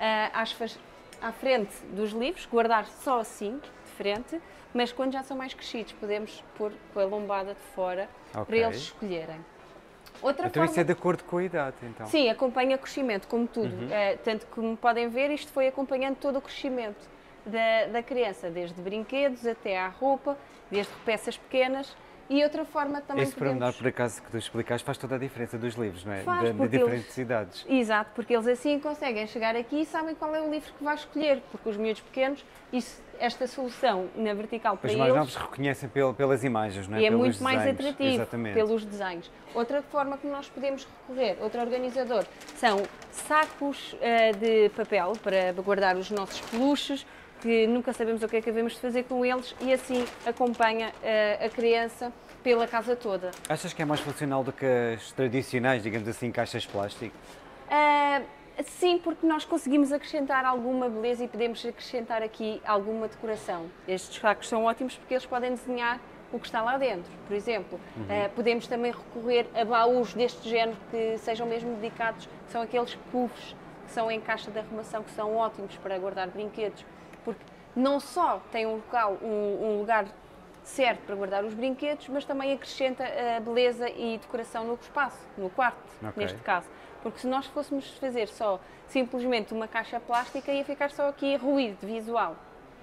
às à frente dos livros, guardar só assim, de frente, mas quando já são mais crescidos, podemos pôr com a lombada de fora, okay, para eles escolherem. Outra então forma... isso é de acordo com a idade, então? Sim, acompanha o crescimento, como tudo. Uhum. Uh, tanto como podem ver, isto foi acompanhando todo o crescimento da, da criança, desde brinquedos até à roupa, desde peças pequenas. E outra forma também Esse podemos... pormenor, por acaso, que tu explicaste, faz toda a diferença dos livros, não é? Faz, de, de diferentes eles... idades. Exato, porque eles assim conseguem chegar aqui e sabem qual é o livro que vai escolher, porque os miúdos pequenos, isso, esta solução na vertical para eles... Os mais novos reconhecem pel, pelas imagens, não é? E é Pelos muito mais desenhos. atrativo. Exatamente. Pelos desenhos. Outra forma que nós podemos recorrer, outro organizador, são sacos uh, de papel para guardar os nossos peluches, que nunca sabemos o que é que devemos de fazer com eles e assim acompanha uh, a criança pela casa toda. Achas que é mais funcional do que as tradicionais, digamos assim, caixas de plástico? Uh, sim, porque nós conseguimos acrescentar alguma beleza e podemos acrescentar aqui alguma decoração. Estes sacos são ótimos porque eles podem desenhar o que está lá dentro. Por exemplo, uhum. uh, podemos também recorrer a baús deste género que sejam mesmo dedicados, que são aqueles puffs que são em caixa de arrumação, que são ótimos para guardar brinquedos, porque não só tem um, local, um, um lugar certo para guardar os brinquedos, mas também acrescenta a beleza e decoração no espaço, no quarto, okay, neste caso. Porque se nós fôssemos fazer só simplesmente uma caixa plástica, ia ficar só aqui ruído visual.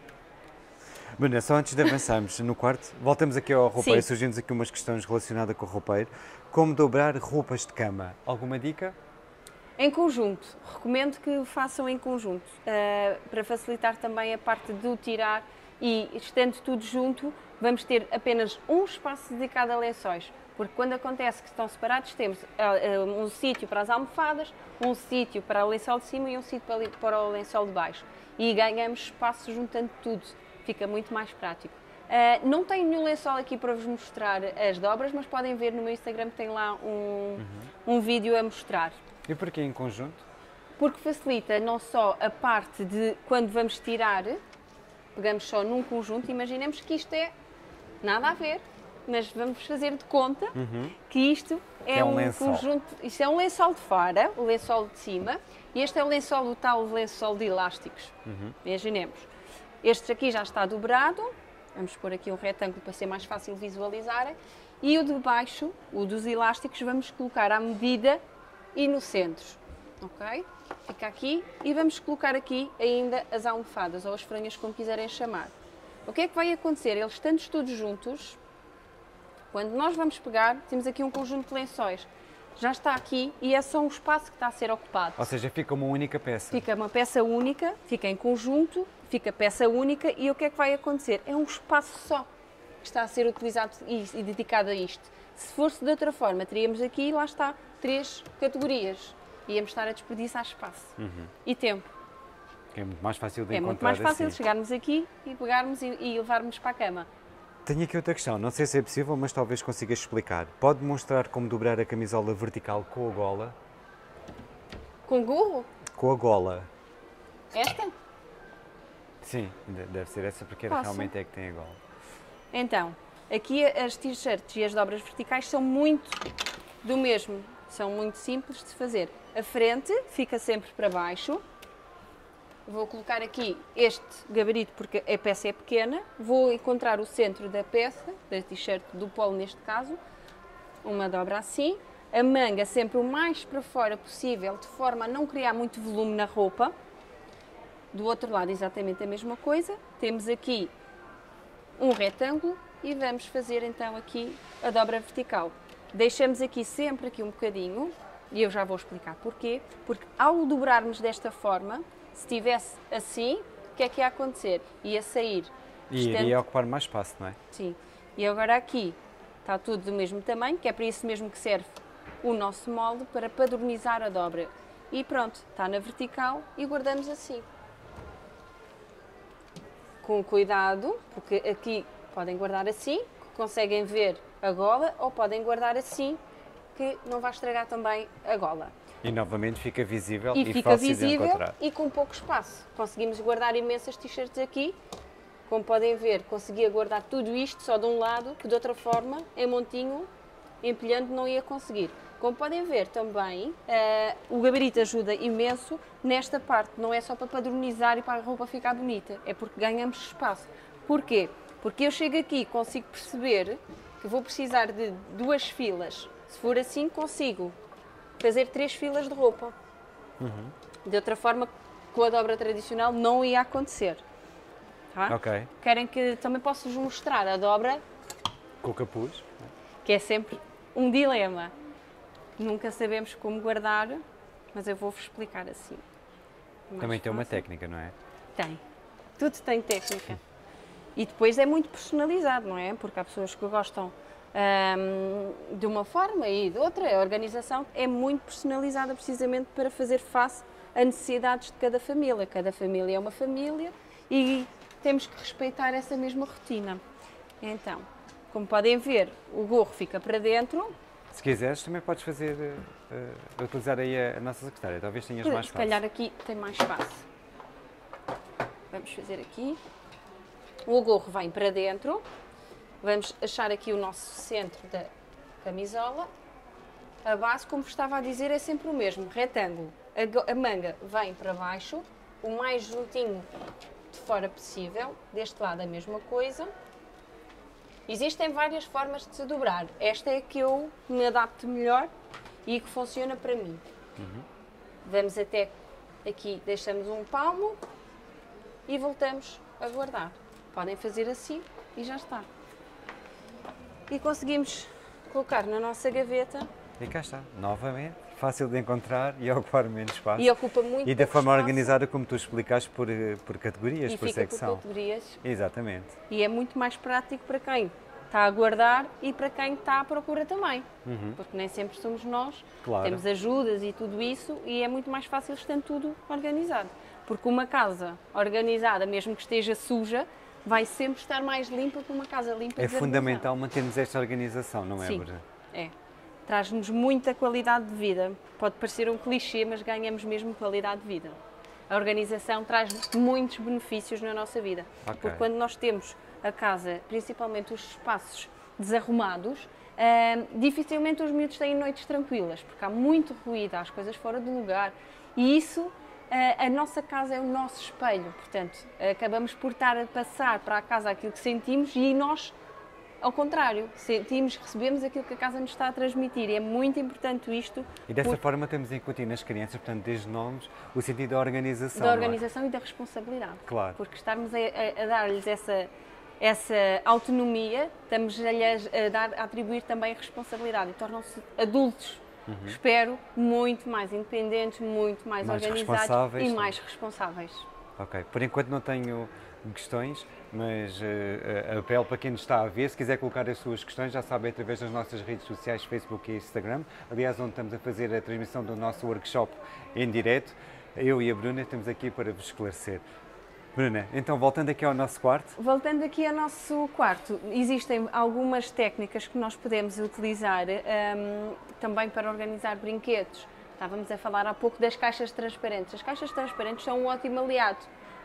Bruna, só antes de avançarmos no quarto, voltamos aqui ao roupeiro, surgindo-nos aqui umas questões relacionadas com o roupeiro. Como dobrar roupas de cama? Alguma dica? Em conjunto, recomendo que o façam em conjunto, uh, para facilitar também a parte de o tirar e, estando tudo junto, vamos ter apenas um espaço dedicado a lençóis, porque quando acontece que estão separados, temos uh, uh, um sítio para as almofadas, um sítio para o lençol de cima e um sítio para, para o lençol de baixo. E ganhamos espaço juntando tudo, fica muito mais prático. Uh, não tenho nenhum lençol aqui para vos mostrar as dobras, mas podem ver no meu Instagram que tem lá um, uhum. um vídeo a mostrar. E porquê em conjunto? Porque facilita não só a parte de quando vamos tirar, pegamos só num conjunto, imaginemos que isto é nada a ver, mas vamos fazer de conta uhum. que isto é, que é um, um lençol. conjunto, isto é um lençol de fora, o lençol de cima, e este é o lençol, o tal lençol de elásticos, uhum. imaginemos. Este aqui já está dobrado, vamos pôr aqui um retângulo para ser mais fácil visualizarem, e o de baixo, o dos elásticos, vamos colocar à medida e no centro, ok? Fica aqui e vamos colocar aqui ainda as almofadas, ou as franhas, como quiserem chamar. O que é que vai acontecer? Eles estando todos juntos, quando nós vamos pegar, temos aqui um conjunto de lençóis. Já está aqui e é só um espaço que está a ser ocupado. Ou seja, fica uma única peça. Fica uma peça única, fica em conjunto, fica peça única e o que é que vai acontecer? É um espaço só que está a ser utilizado e, e dedicado a isto. Se fosse de outra forma, teríamos aqui, lá está, três categorias. Íamos estar a desperdiçar espaço Uhum. e tempo. É muito mais fácil de É encontrar muito mais fácil assim. chegarmos aqui e pegarmos e, e levarmos para a cama. Tenho aqui outra questão, não sei se é possível, mas talvez consigas explicar. Pode mostrar como dobrar a camisola vertical com a gola? Com gorro? Com a gola. Esta? Sim, de- deve ser essa porque era Posso? realmente é que tem a gola. Então, aqui as t-shirts e as dobras verticais são muito do mesmo. São muito simples de se fazer. A frente fica sempre para baixo. Vou colocar aqui este gabarito porque a peça é pequena. Vou encontrar o centro da peça, da t-shirt, do polo neste caso. Uma dobra assim. A manga sempre o mais para fora possível, de forma a não criar muito volume na roupa. Do outro lado exatamente a mesma coisa. Temos aqui um retângulo e vamos fazer então aqui a dobra vertical. Deixamos aqui sempre aqui um bocadinho, e eu já vou explicar porquê, porque ao dobrarmos desta forma, se estivesse assim, o que é que ia acontecer? Ia sair. E Estando- iria ocupar mais espaço, não é? Sim. E agora aqui está tudo do mesmo tamanho, que é para isso mesmo que serve o nosso molde, para padronizar a dobra. E pronto, está na vertical e guardamos assim. Com cuidado, porque aqui podem guardar assim, que conseguem ver a gola, ou podem guardar assim, que não vai estragar também a gola. E novamente fica visível E, e, fica fácil de visível encontrar. e com pouco espaço. Conseguimos guardar imensas t-shirts aqui. Como podem ver, conseguia guardar tudo isto só de um lado, que de outra forma, em montinho, empilhando, não ia conseguir. Como podem ver também, eh, o gabarito ajuda imenso nesta parte. Não é só para padronizar e para a roupa ficar bonita, é porque ganhamos espaço. Porquê? Porque eu chego aqui e consigo perceber que vou precisar de duas filas. Se for assim, consigo fazer três filas de roupa. Uhum. De outra forma, com a dobra tradicional, não ia acontecer. Tá? Ok. Querem que também posso-vos mostrar a dobra, Com o capuz. que é sempre um dilema. Nunca sabemos como guardar, mas eu vou-vos explicar assim. Mais Também tem uma fácil. técnica, não é? Tem. Tudo tem técnica. E depois é muito personalizado, não é? Porque há pessoas que gostam hum, de uma forma e de outra. A organização é muito personalizada precisamente para fazer face a necessidades de cada família. Cada família é uma família e temos que respeitar essa mesma rotina. Então, como podem ver, o gorro fica para dentro. Se quiseres, também podes fazer, uh, uh, utilizar aí a, a nossa secretária. Talvez tenhas mais Se fácil. calhar aqui tem mais espaço. Vamos fazer aqui. O gorro vem para dentro. Vamos achar aqui o nosso centro da camisola. A base, como vos estava a dizer, é sempre o mesmo, retângulo. A, go- a manga vem para baixo, o mais juntinho de fora possível. Deste lado a mesma coisa. Existem várias formas de se dobrar. Esta é a que eu me adapto melhor e que funciona para mim. Uhum. Vamos até aqui, deixamos um palmo e voltamos a guardar. Podem fazer assim e já está. E conseguimos colocar na nossa gaveta E cá está, novamente, fácil de encontrar e ocupar menos espaço. e ocupa muito E da pouco forma espaço organizada como tu explicaste por, eh, por categorias, e por fica secção. por categorias. Exatamente. E é muito mais prático para quem está a guardar e para quem está à procura também. Uhum. Porque nem sempre somos nós, Claro. temos ajudas e tudo isso, e é muito mais fácil estando tudo organizado. Porque uma casa organizada, mesmo que esteja suja, vai sempre estar mais limpa que uma casa limpa. É desarrumada. fundamental mantermos esta organização, não é, Sim. Bárbara? É. Traz-nos muita qualidade de vida. Pode parecer um clichê, mas ganhamos mesmo qualidade de vida. A organização traz muitos benefícios na nossa vida. Ok. Porque quando nós temos a casa, principalmente os espaços desarrumados, ah, dificilmente os miúdos têm noites tranquilas, porque há muito ruído, há as coisas fora do lugar. E isso a, a nossa casa é o nosso espelho, portanto, acabamos por estar a passar para a casa aquilo que sentimos e nós, ao contrário, sentimos, recebemos aquilo que a casa nos está a transmitir. E é muito importante isto. E dessa por... forma temos a incutir nas crianças, portanto, desde nomes, o sentido da organização. Da organização é? E da responsabilidade. Claro. Porque estarmos a, a, a dar-lhes essa, essa autonomia, estamos-lhes a, dar, a atribuir também a responsabilidade e tornam-se adultos, uhum. espero, muito mais independentes, muito mais, mais organizados e mais responsáveis. Ok, por enquanto não tenho questões, mas uh, apelo para quem nos está a ver, se quiser colocar as suas questões, já sabe, através das nossas redes sociais, Facebook e Instagram, aliás, onde estamos a fazer a transmissão do nosso workshop em direto. Eu e a Bruna estamos aqui para vos esclarecer. Bruna, então voltando aqui ao nosso quarto. Voltando aqui ao nosso quarto, existem algumas técnicas que nós podemos utilizar um, também para organizar brinquedos. Estávamos a falar há pouco das caixas transparentes. As caixas transparentes são um ótimo aliado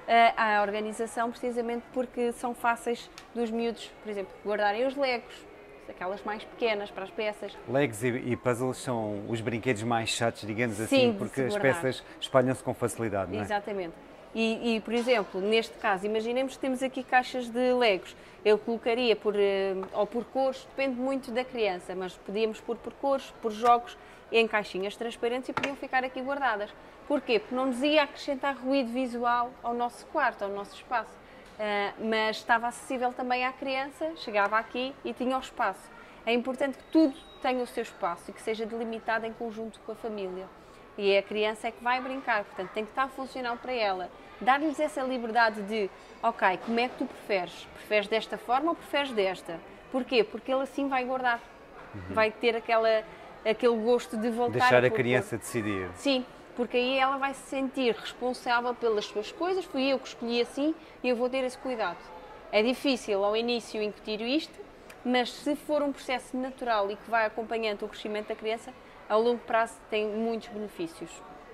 à organização, precisamente porque são fáceis dos miúdos, por exemplo, guardarem os legos, aquelas mais pequenas para as peças. Legos e, e puzzles são os brinquedos mais chatos, digamos Sim, assim, porque as peças espalham-se com facilidade, não é? Exatamente. E, e, por exemplo, neste caso, imaginemos que temos aqui caixas de legos. Eu colocaria por, ou por cores, depende muito da criança, mas podíamos pôr por cores, por jogos, em caixinhas transparentes e podiam ficar aqui guardadas. Porquê? Porque não nos ia acrescentar ruído visual ao nosso quarto, ao nosso espaço, uh, mas estava acessível também à criança, chegava aqui e tinha o espaço. É importante que tudo tenha o seu espaço e que seja delimitado em conjunto com a família. E a criança é que vai brincar, portanto tem que estar funcional para ela. Dar-lhes essa liberdade de, ok, como é que tu preferes? Preferes desta forma ou preferes desta? Porquê? Porque ele assim vai guardar, uhum. vai ter aquela, aquele gosto de voltar. Deixar a criança decidir. Sim, porque aí ela vai se sentir responsável pelas suas coisas, fui eu que escolhi assim e eu vou ter esse cuidado. É difícil ao início incutir isto, mas se for um processo natural e que vai acompanhando o crescimento da criança, ao longo prazo tem muitos benefícios.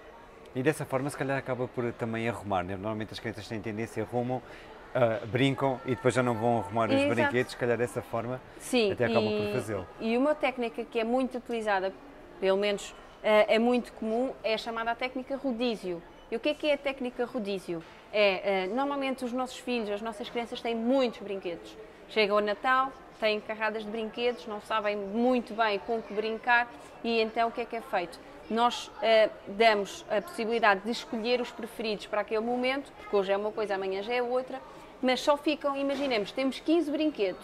E dessa forma, se calhar, acaba por também arrumar, né? Normalmente as crianças têm tendência, arrumam, uh, brincam e depois já não vão arrumar os Exato. brinquedos, se calhar dessa forma Sim, até acabam e, por fazê-lo. E uma técnica que é muito utilizada, pelo menos uh, é muito comum, é a chamada técnica rodízio. E o que é que é a técnica rodízio? É, uh, normalmente os nossos filhos, as nossas crianças têm muitos brinquedos. Chegam ao Natal, têm carradas de brinquedos, não sabem muito bem com que brincar e então o que é que é feito? Nós uh, damos a possibilidade de escolher os preferidos para aquele momento, porque hoje é uma coisa, amanhã já é outra, mas só ficam, imaginemos, temos quinze brinquedos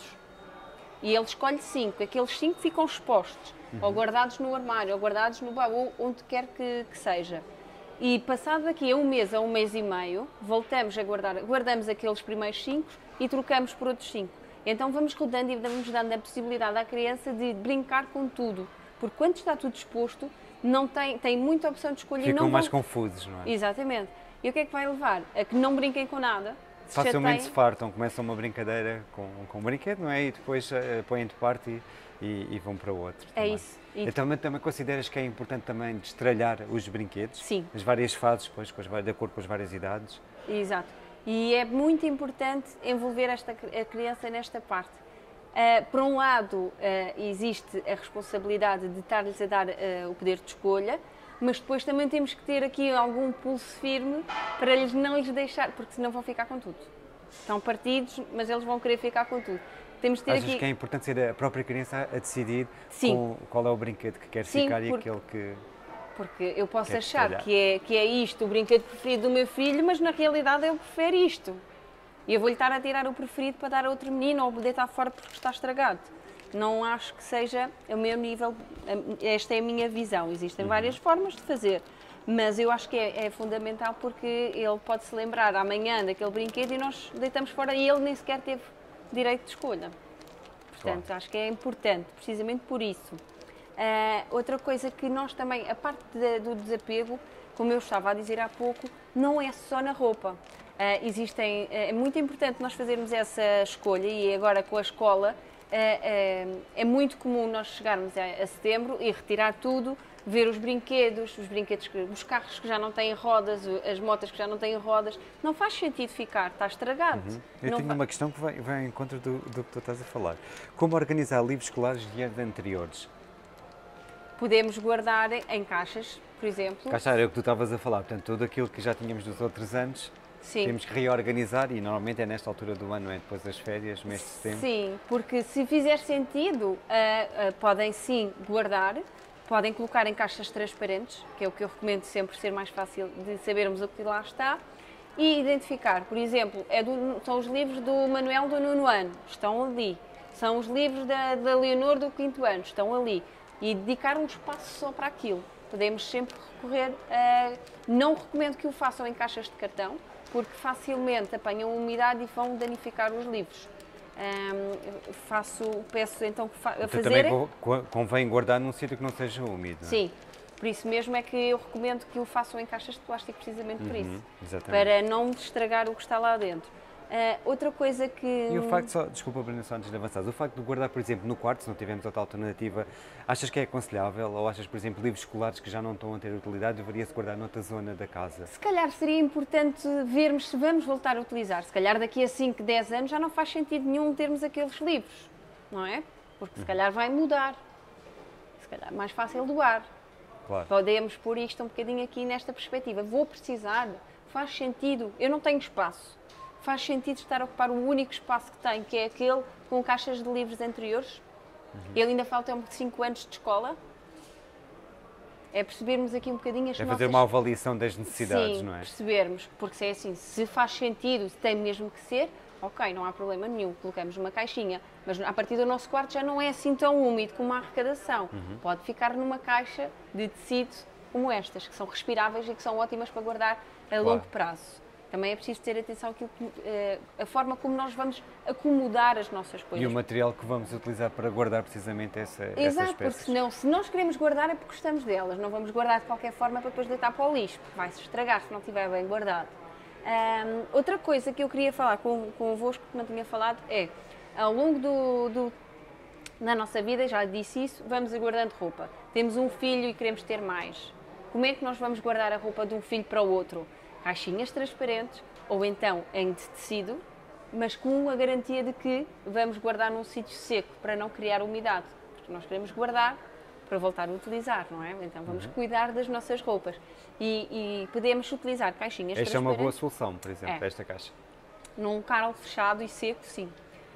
e ele escolhe cinco, aqueles cinco ficam expostos, uhum. ou guardados no armário, ou guardados no baú, onde quer que, que seja. E passado daqui a um mês, a um mês e meio, voltamos a guardar, guardamos aqueles primeiros cinco e trocamos por outros cinco. Então vamos rodando e vamos dando a possibilidade à criança de brincar com tudo, porque quando está tudo exposto, não tem, tem muita opção de escolha. Ficam e não mais vão... confusos, não é? Exatamente. E o que é que vai levar? A que não brinquem com nada. Se Facilmente chateiem. se fartam, começam uma brincadeira com, com um brinquedo, não é? E depois uh, põem de parte e, e, e vão para outro. É também. isso. E... Então, também, também consideras que é importante também destralhar os brinquedos? Sim. As várias fases, depois, com as, de acordo com as várias idades? Exato. E é muito importante envolver esta, a criança nesta parte. Uh, por um lado, uh, existe a responsabilidade de estar-lhes a dar uh, o poder de escolha, mas depois também temos que ter aqui algum pulso firme para eles não lhes deixar, porque senão vão ficar com tudo. Estão partidos, mas eles vão querer ficar com tudo. Temos de ter Achas aqui... que é importante ser a própria criança a decidir com, qual é o brinquedo que quer Sim, ficar e porque... aquele que... Porque eu posso quer achar que é, que é isto o brinquedo preferido do meu filho, mas na realidade ele prefere isto. E eu vou-lhe estar a tirar o preferido para dar a outro menino ou deitar fora porque está estragado. Não acho que seja o meu nível, esta é a minha visão. Existem uhum. várias formas de fazer, mas eu acho que é, é fundamental porque ele pode se lembrar amanhã daquele brinquedo e nós deitamos fora e ele nem sequer teve direito de escolha. Portanto, claro. Acho que é importante, precisamente por isso. Uh, outra coisa que nós também, a parte de, do desapego, como eu estava a dizer há pouco, não é só na roupa. Uh, existem, uh, é muito importante nós fazermos essa escolha e agora com a escola uh, uh, é muito comum nós chegarmos a, a setembro e retirar tudo, ver os brinquedos, os brinquedos, os carros que já não têm rodas, as motas que já não têm rodas, não faz sentido ficar, está estragado. Uhum. Eu não tenho fa... uma questão que vai, vai em contra do, do que tu estás a falar. Como organizar livros escolares de anos anteriores? Podemos guardar em caixas por exemplo. Cá está, era o que tu estavas a falar, portanto, tudo aquilo que já tínhamos dos outros anos, Sim. temos que reorganizar e normalmente é nesta altura do ano, não é? Depois das férias, mês de setembro. Sim, porque se fizer sentido, uh, uh, podem sim guardar, podem colocar em caixas transparentes, que é o que eu recomendo sempre, ser mais fácil de sabermos o que lá está, e identificar, por exemplo, é do, são os livros do Manuel do nono ano, estão ali, são os livros da, da Leonor do quinto ano, estão ali, e dedicar um espaço só para aquilo. Podemos sempre recorrer a... Não recomendo que o façam em caixas de cartão, porque facilmente apanham umidade e vão danificar os livros. Um, faço, peço então que fa então, fazerem... também convém guardar num sítio que não seja úmido. Sim, por isso mesmo é que eu recomendo que o façam em caixas de plástico, precisamente por uhum, isso. Exatamente. Para não estragar o que está lá dentro. Uh, outra coisa que... E o facto, só, desculpa Bruna, só antes de avançar, o facto de guardar, por exemplo, no quarto, se não tivermos outra alternativa, achas que é aconselhável? Ou achas, por exemplo, livros escolares que já não estão a ter utilidade, deveria-se guardar noutra zona da casa? Se calhar seria importante vermos se vamos voltar a utilizar. Se calhar daqui a cinco, dez anos já não faz sentido nenhum termos aqueles livros, não é? Porque se calhar vai mudar. Se calhar é mais fácil doar. Claro. Podemos pôr isto um bocadinho aqui nesta perspectiva. Vou precisar? Faz sentido? Eu não tenho espaço. Faz sentido estar a ocupar o único espaço que tem, que é aquele com caixas de livros anteriores? Uhum. Ele ainda falta cinco anos de escola? É percebermos aqui um bocadinho as é nossas... fazer uma avaliação das necessidades, Sim, não é? percebermos, porque se é assim, se faz sentido, se tem mesmo que ser, ok, não há problema nenhum, colocamos numa caixinha, mas a partir do nosso quarto já não é assim tão úmido como a arrecadação. Uhum. Pode ficar numa caixa de tecido como estas, que são respiráveis e que são ótimas para guardar a claro. longo prazo. Também é preciso ter atenção àquilo que, uh, a forma como nós vamos acomodar as nossas coisas. E o material que vamos utilizar para guardar precisamente essa, Exato, essas peças. porque senão, se nós queremos guardar é porque gostamos delas, não vamos guardar de qualquer forma para depois deitar para o lixo, porque vai-se estragar se não estiver bem guardado. Um, outra coisa que eu queria falar com, convosco, que não tinha falado, é, ao longo do, do, da nossa vida, já disse isso, vamos guardando roupa. Temos um filho e queremos ter mais. Como é que nós vamos guardar a roupa de um filho para o outro? Caixinhas transparentes, ou então em de tecido, mas com a garantia de que vamos guardar num sítio seco, para não criar umidade, porque nós queremos guardar para voltar a utilizar, não é? Então vamos uhum. cuidar das nossas roupas e, e podemos utilizar caixinhas Esta transparentes. Esta é uma boa solução, por exemplo, é. esta caixa. Num carro fechado e seco, sim.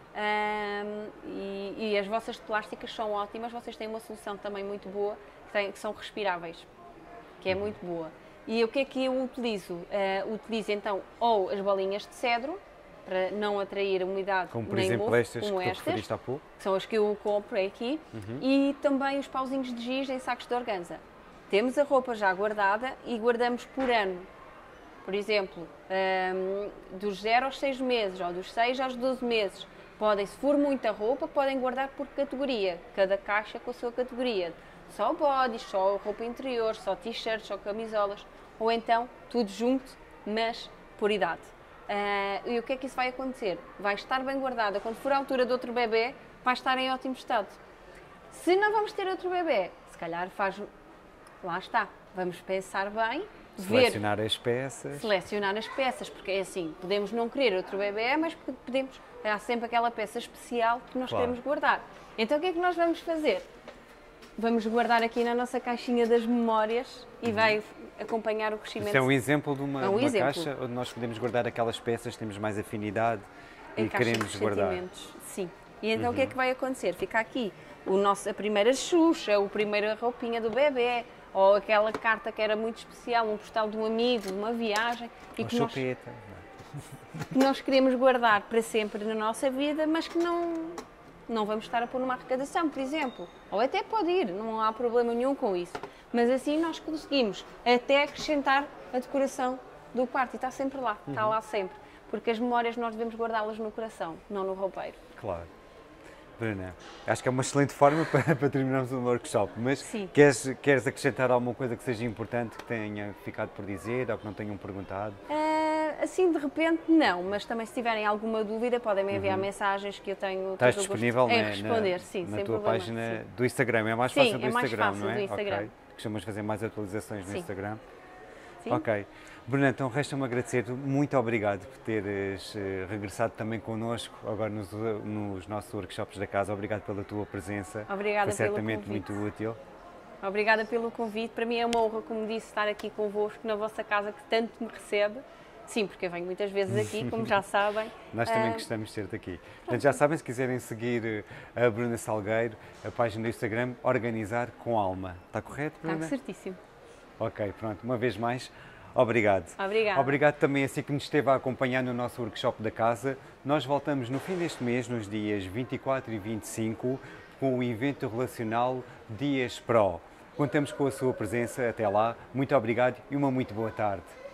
Um, e, e as vossas plásticas são ótimas, vocês têm uma solução também muito boa, que, tem, que são respiráveis, que é uhum. muito boa. E o que é que eu utilizo? Uh, utilizo então ou as bolinhas de cedro, para não atrair a umidade como por nem exemplo mofo, estas como que estas, tu referiste há pouco. que são as que eu comprei aqui, uhum. e também os pauzinhos de giz em sacos de organza. Temos a roupa já guardada e guardamos por ano. Por exemplo, um, dos zero aos seis meses, ou dos seis aos doze meses. Podem, se for muita roupa, podem guardar por categoria, cada caixa com a sua categoria. Só bodies, só roupa interior, só t-shirts, só camisolas, ou então tudo junto, mas por idade. Uh, e o que é que isso vai acontecer? Vai estar bem guardada. Quando for a altura de outro bebê, vai estar em ótimo estado. Se não vamos ter outro bebê, se calhar faz... Lá está. Vamos pensar bem, selecionar ver, as peças. Selecionar as peças, porque é assim, podemos não querer outro bebê, mas podemos... Há sempre aquela peça especial que nós claro. queremos guardar. Então o que é que nós vamos fazer? Vamos guardar aqui na nossa caixinha das memórias e uhum. vai acompanhar o crescimento. Isso é um exemplo de uma, é um uma exemplo. caixa onde nós podemos guardar aquelas peças, temos mais afinidade em e queremos guardar. Sim. E então uhum. o que é que vai acontecer? Fica aqui o nosso, a primeira Xuxa, a primeira roupinha do bebê, ou aquela carta que era muito especial, um postal de um amigo, de uma viagem. E que nós, que nós queremos guardar para sempre na nossa vida, mas que não... não vamos estar a pôr numa arrecadação, por exemplo. Ou até pode ir, não há problema nenhum com isso. Mas assim nós conseguimos até acrescentar a decoração do quarto. E está sempre lá, uhum. está lá sempre. Porque as memórias nós devemos guardá-las no coração, não no roupeiro. Claro. Bruna, acho que é uma excelente forma para, para terminarmos o workshop, mas Sim. queres, queres acrescentar alguma coisa que seja importante, que tenha ficado por dizer ou que não tenham perguntado? Uh, assim, de repente, não, mas também se tiverem alguma dúvida podem me enviar uhum. mensagens que eu tenho Estás todo disponível gosto na, em responder, na, sim, na sem tua problema, página sim. do Instagram, é mais sim, fácil do é mais Instagram, fácil não é? do Instagram. Okay. Costumas fazer mais atualizações no sim. Instagram? Sim. Ok. Bruna, então resta-me agradecer-te, muito obrigado por teres uh, regressado também connosco agora nos, nos nossos workshops da casa, obrigado pela tua presença. Obrigada Foi certamente pelo convite. muito útil. Obrigada pelo convite. Para mim é uma honra, como disse, estar aqui convosco na vossa casa que tanto me recebe. Sim, porque eu venho muitas vezes aqui, como já sabem. Nós também Uh... gostamos de ter-te aqui. Portanto, já sabem, se quiserem seguir a Bruna Salgueiro, a página do Instagram, Organizar com Alma. Está correto, Bruna? Está certíssimo. Ok, pronto. Uma vez mais, obrigado. Obrigada. Obrigado também a si que nos esteve a acompanhar no nosso workshop da casa. Nós voltamos no fim deste mês, nos dias vinte e quatro e vinte e cinco, com o evento relacional Dias Pro. Contamos com a sua presença. Até lá. Muito obrigado e uma muito boa tarde.